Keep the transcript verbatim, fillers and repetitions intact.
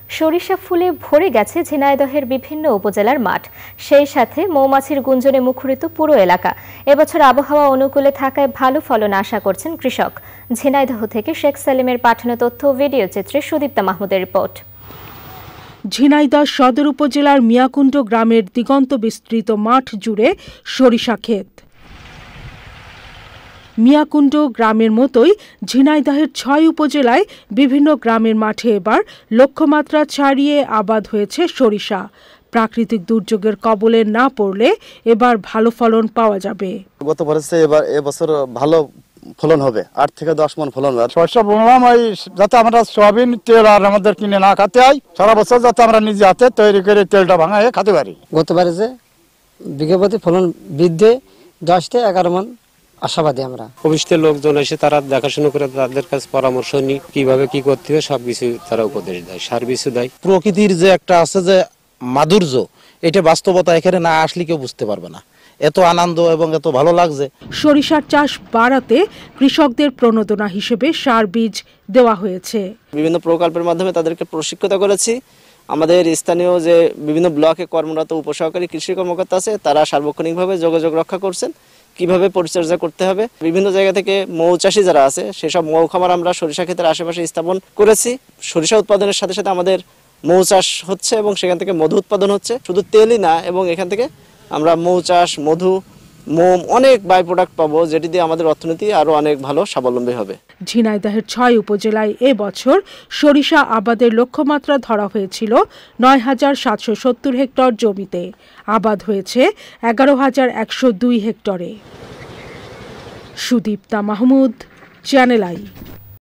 সরিষা ফুলে ভরে গেছে ঝিনাইদহের বিভিন্ন উপজেলার মাঠ, সেই সাথে মৌমাছির গুঞ্জনে মুখরিত পুরো এলাকা। এবছর আবহাওয়া অনুকূলে থাকায় ভালো ফলন আশা করছেন কৃষক। ঝিনাইদহ থেকে শেখ সালিমের পাঠানো তথ্য ও ভিডিও চিত্রে সুদীপ্তা মাহমুদের রিপোর্ট। ঝিনাইদহ সদর উপজেলার মিয়াকুণ্ড গ্রামের দিগন্ত বিস্তৃত মাঠ জুড়ে সরিষা ক্ষেত। মিয়াকুণ্ড গ্রামের মতোই ঝিনাইদহের ছয় উপজেলায় বিভিন্ন গ্রামের মাঠে এবার লক্ষ্যমাত্রা ছাড়িয়ে আবাদ হয়েছে সরিষা। প্রাকৃতিক দুর্যোগের কবলে না পড়লে এবার ভালো ফলন পাওয়া যাবে। গত বছর এবার এবছর ভালো ফলন হবে, আট থেকে দশ মন ফলন হবে। শস্য বুনলাম ওই যাতে আমরা সয়াবিন তেল আর আমাদের কিনে না খেতে হয়, সারা বছর যাতে আমরা নিজে হাতে তৈরি করে তেলটা ভাঙায় খেতে পারি। গতবারে যে বিঘা প্রতি ফলন বৃদ্ধি দশ থেকে এগারো মন আশাবাদী আমরা। অফিসের লোকজন এসে তারা দেখাশোনা করে তাদের কাছে পরামর্শ নিই কিভাবে কি করতে হবে, সবকিছু তারা উপদেশ দেয়, সার বিষু দেয়। প্রকৃতির যে একটা আছে যে মাধুর্য, এটা বাস্তবতা এখানে না আসলে কেউ বুঝতে পারবে না। এত আনন্দ এবং এত ভালো লাগছে। সরিষার চাষ বাড়াতে কৃষকদের প্রণোদনা হিসেবে সার বীজ দেওয়া হয়েছে। বিভিন্ন প্রকল্পের মাধ্যমে তাদেরকে প্রশিক্ষিত করেছি। আমাদের স্থানীয় যে বিভিন্ন ব্লকে কর্মরত উপসহকারী কৃষি কর্মকর্তা আছে, তারা সার্বক্ষণিকভাবে যোগাযোগ রক্ষা করছেন কিভাবে পরিচর্যা করতে হবে। বিভিন্ন জায়গা থেকে মৌচাষী যারা আছে সেসব মৌ খামার আমরা সরিষা ক্ষেতের আশেপাশে স্থাপন করেছি। সরিষা উৎপাদনের সাথে সাথে আমাদের মৌ চাষ হচ্ছে এবং সেখান থেকে মধু উৎপাদন হচ্ছে। শুধু তেলই না, এবং এখান থেকে আমরা মৌ চাষ, মধু, মোম অনেক বাই প্রোডাক্ট পাবো, যেটি দিয়ে আমাদের অর্থনীতি আরো অনেক ভালো স্বাবলম্বী হবে। ঝিনাইদহের ছয় উপজেলায় এবছর সরিষা আবাদের লক্ষ্যমাত্রা ধরা হয়েছিল নয় হাজার সাতশো সত্তর হেক্টর জমিতে। আবাদ হয়েছে এগারো হাজার একশো দুই হেক্টরে। Sudipta Mahmud, channel I.